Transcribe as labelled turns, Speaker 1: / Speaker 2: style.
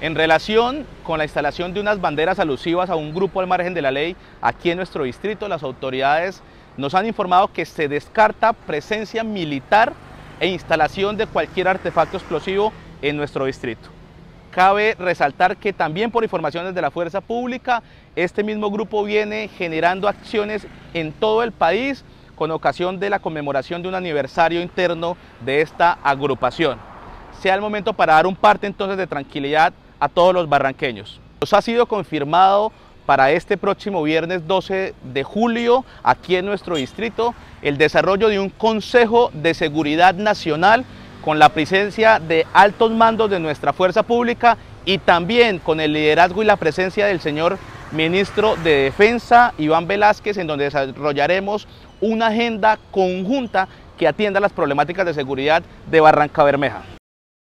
Speaker 1: En relación con la instalación de unas banderas alusivas a un grupo al margen de la ley aquí en nuestro distrito, las autoridades nos han informado que se descarta presencia militar e instalación de cualquier artefacto explosivo en nuestro distrito. Cabe resaltar que también por informaciones de la fuerza pública, este mismo grupo viene generando acciones en todo el país con ocasión de la conmemoración de un aniversario interno de esta agrupación. Sea el momento para dar un parte entonces de tranquilidad a todos los barranqueños. Nos ha sido confirmado para este próximo viernes 12 de julio, aquí en nuestro distrito, el desarrollo de un Consejo de Seguridad Nacional con la presencia de altos mandos de nuestra fuerza pública y también con el liderazgo y la presencia del señor Ministro de Defensa, Iván Velázquez, en donde desarrollaremos una agenda conjunta que atienda las problemáticas de seguridad de Barrancabermeja.